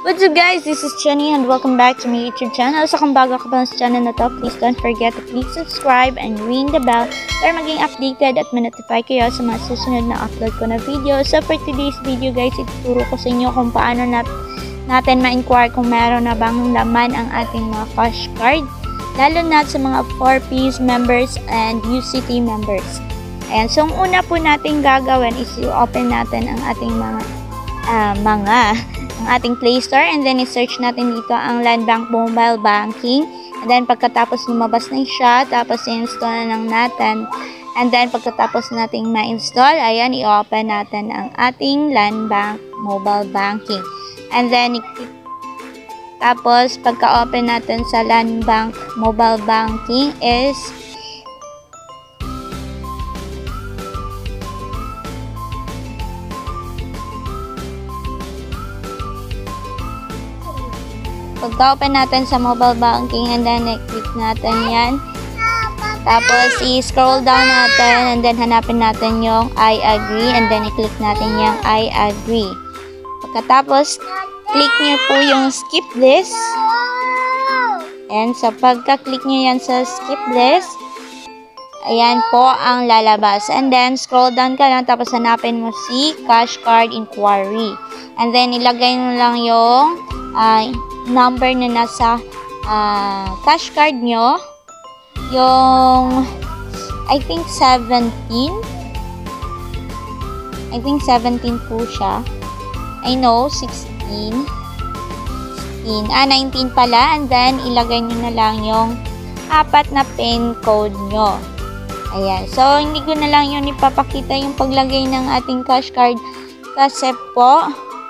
What's up guys, this is Jenny and welcome back to my YouTube channel. So kung bago ka pa sa channel na to, please don't forget to click subscribe and ring the bell para maging updated at ma-notify kayo sa mga susunod na upload ko na video. So for today's video guys, ituturo ko sa inyo kung paano natin ma-inquire kung meron na bang laman ang ating mga cash card, lalo na sa mga 4Ps members and UCT members. Ayan, so ang una po natin gagawin is i-open natin ang ating ang ating Play Store, and then i-search natin dito ang Land Bank Mobile Banking, and then pagkatapos lumabas na siya, tapos i-install na lang natin, and then pagkatapos nating ma-install, ayan, i-open natin ang ating Land Bank Mobile Banking, and then tapos pagka-open natin sa Land Bank Mobile Banking is pagka-open natin sa mobile banking, and then i-click natin yan. Tapos i-scroll down natin, and then hanapin natin yung I agree, and then i-click natin yung I agree. Pagkatapos, click nyo po yung skip this. And so pagka-click nyo yan sa skip this, ayan po ang lalabas. And then scroll down ka lang, tapos hanapin mo si cash card inquiry. And then ilagay mo lang yung number na nasa cash card nyo, yung I think 17 po siya, I know 16 19 pala, and then ilagay nyo na lang yung 4 na PIN code nyo. Ayan, so hindi ko na lang yun ipapakita yung paglagay ng ating cash card kasi po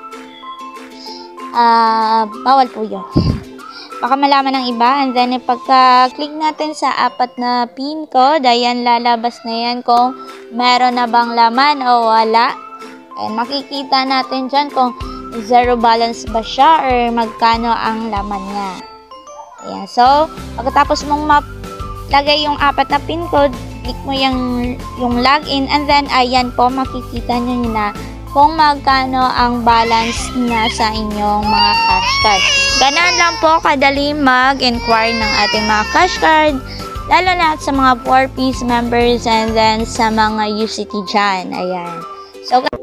bawal po yun. Baka malaman ng iba. And then, pagka-click natin sa 4 na PIN code, ayan, lalabas na yan kung meron na bang laman o wala. And makikita natin dyan kung zero balance ba siya or magkano ang laman niya. Ayan. So, pagkatapos mong lagay yung 4 na PIN code, click mo yung login, and then, ayan po, makikita nyo na kung magkano ang balance na sa inyong mga cash card. Ganun lang po kadali mag-inquire ng ating mga cash card, lalo na sa mga 4Ps members and then sa mga UCT dyan. Ayan. So,